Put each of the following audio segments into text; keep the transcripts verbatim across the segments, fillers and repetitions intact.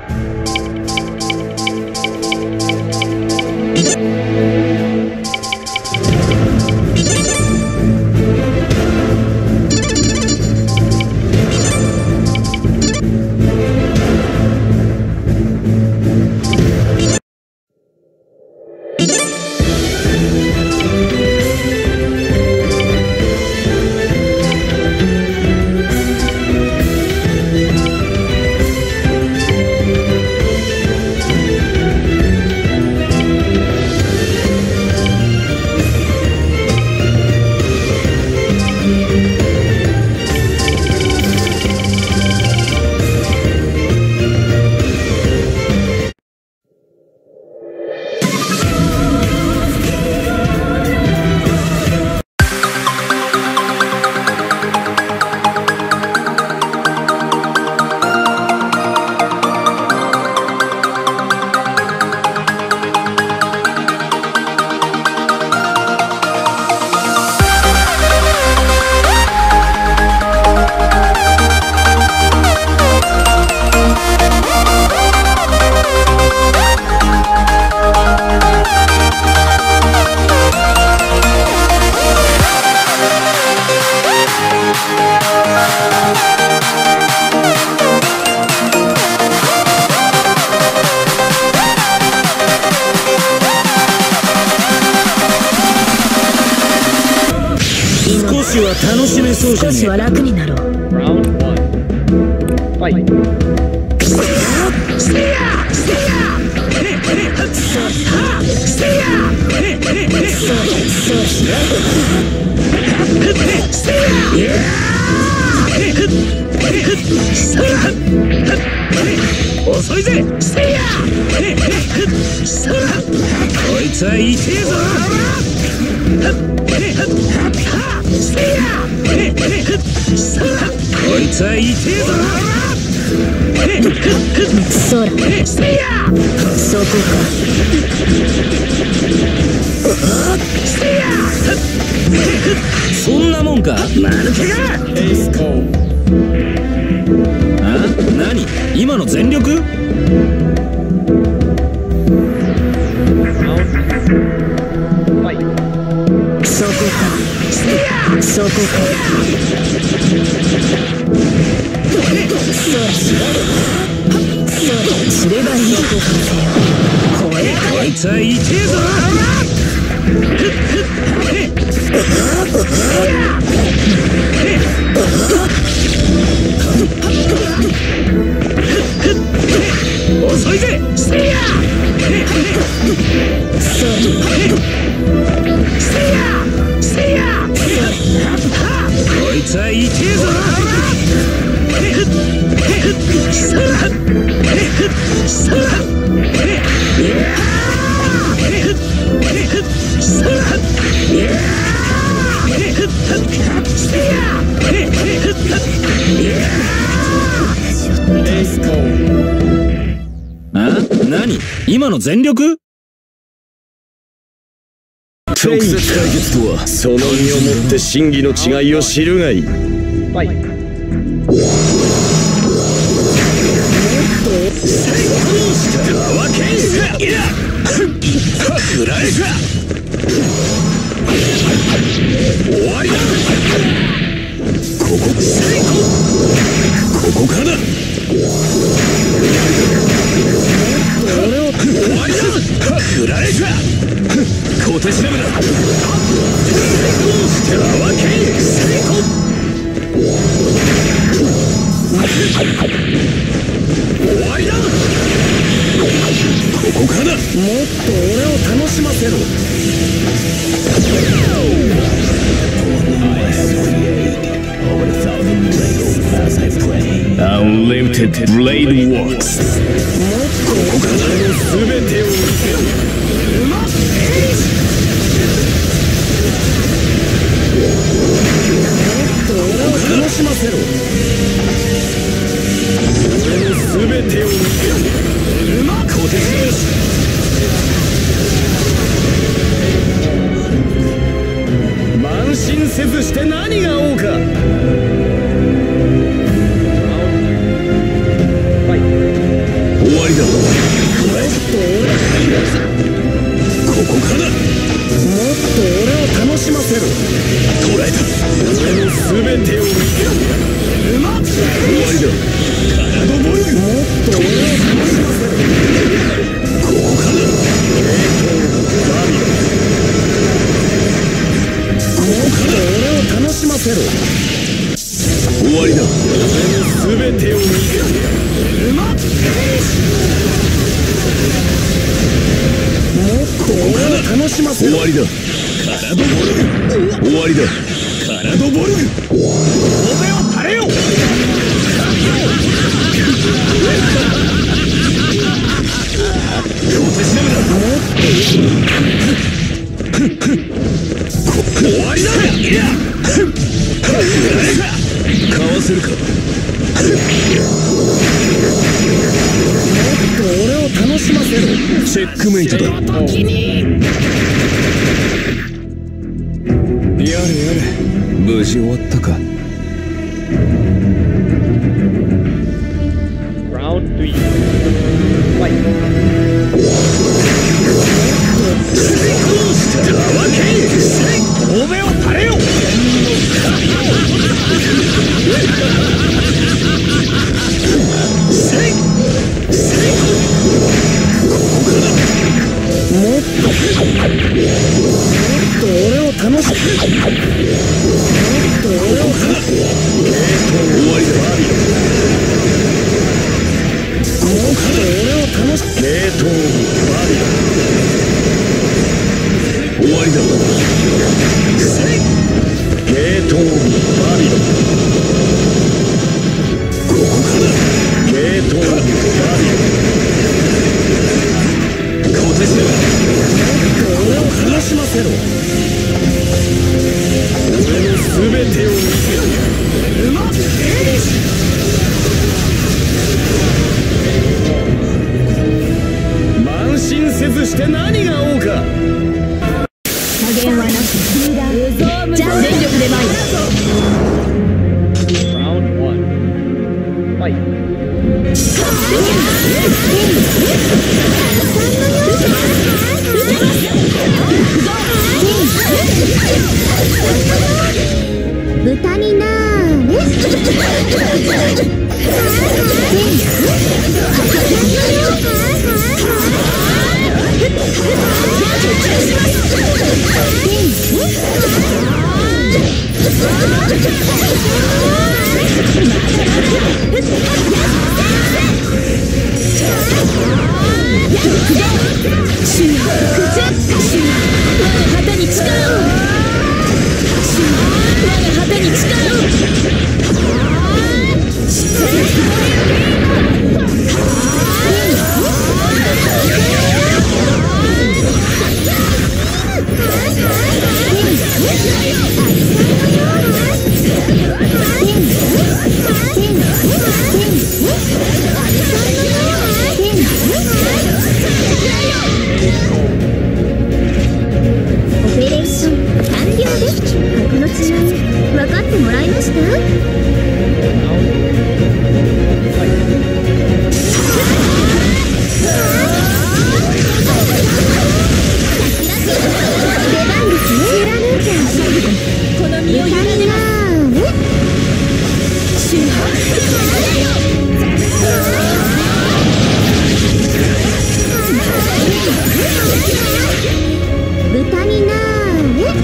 少しは楽しめそうじゃねえか。少しは楽になろう。 遅いぜ。こいつは痛えぞ。こいつは痛えぞ。 そら、そこか。 そんなもんか。間抜けが。あ？何？今の全力？ そこか。そこか。すればいい。 こいつは痛えぞ。遅いぜ。こいつは痛えぞ。あ？何？今の全力？ 直接対決とはその身をもって真偽の違いを知るがいい。終わりだ。ここここからだ。終わりだ。振られるか。小手調べだ。してはわけに成功。終わりだ。ここからだ。もっと俺を楽しませろ。Unlimited Blade Works。ここから全てを見せる。楽しませろ。俺の全てを見せる。小手よし。慢心せずして何が王か。終わだ。ここからだ。 もっと俺を楽しませろ。 捕らえた。俺の全てを見て終わりだ。カラドボルグ。 もっと俺を楽しませろ。 ここからだ。 もっと俺を楽しませろ。 終わりだ。俺の全てを見てもっと俺を楽しませろ。 終わりだ。カラドボルグ。終わりだ。カラドボルグ。おめを垂れよ。お手しなめだ。終わりだ。いやかわせるか。もっと俺を楽しませろ。 チェックメイトだ。やれやれ、無事終わったか。 欧米を垂れよ。 もっと俺を楽しもっと俺を楽し終わりだ。 もっと俺を楽しゲートバリア。終わりだ。ゲートバリア。ここからゲートバリア。小手しながら俺を楽しませろ。 俺の全てを見せる。慢心せずして何が王か。 加減はなし。じゃあ全力で参る。豚になーれ。旗に力を。我が旗に力を。オペレーション完了です。格の違い分かってもらえました？出番ですね。知らぬんじゃこの身を委ねます。豚になーれ。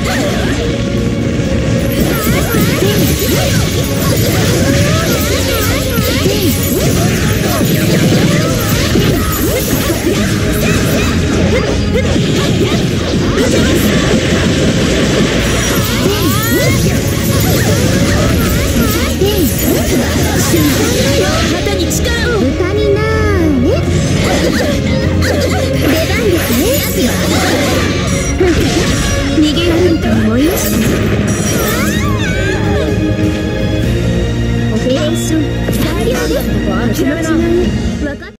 旗に力を。豚になーれ。出番ですね。